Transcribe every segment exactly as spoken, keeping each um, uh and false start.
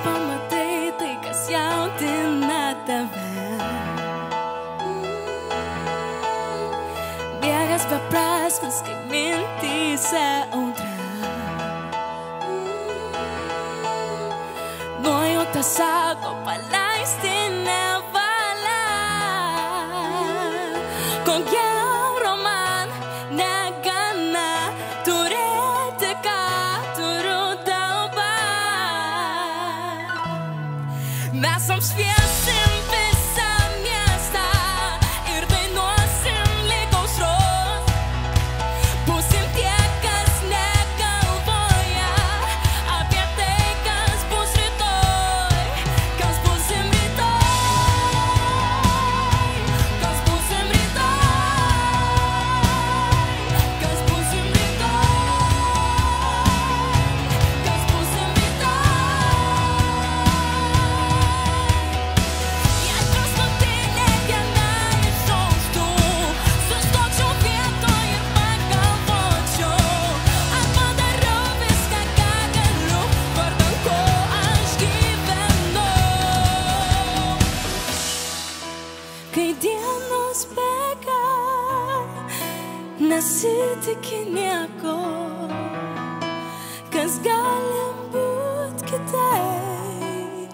pamatai tai, kas jaudina tave. Bėgas beprasmis, kaip mintyse audra. Nuojauta sako, paleisti nevalia. Ko gero man negana turėti, ką turiu dabar. Mes apšviesim visą miestą ir dainuosim lyg aušros. Būsim tie, kas negalvoja apie tai, kas bus rytoj. Kas būsim rytoj. Kas būsim rytoj. Kas būsim rytoj. Kas būsim rytoj. Jei paskutinė diena išauštų, sustočiau vietoj ir pagalvočiau, ar padariau viską, ką galiu, vardan ko aš gyvenu. Kai dienos bėga, nesitiki nieko, kas gali būt kitaip.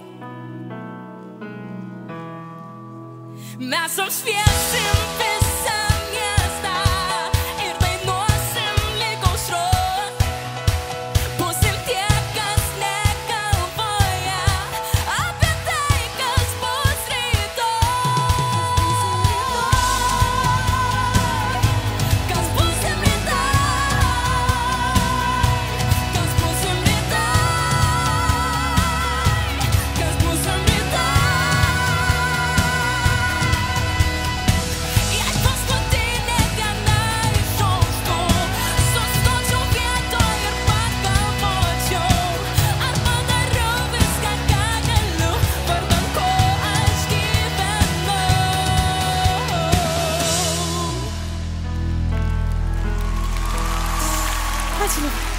Mes apšviesim visą miestą ir dainuosim lyg aušros. Būsim tie, kas negalvoja apie tai, kas bus rytoj. Kas būsim rytoj. Kas būsim rytoj. Kas būsim rytoj. Jei paskutinė diena išauštų, sustočiau vietoj ir pagalvočiau, ar padariau viską, ką galiu, vardan ko aš gyvenu. Ačiū labai.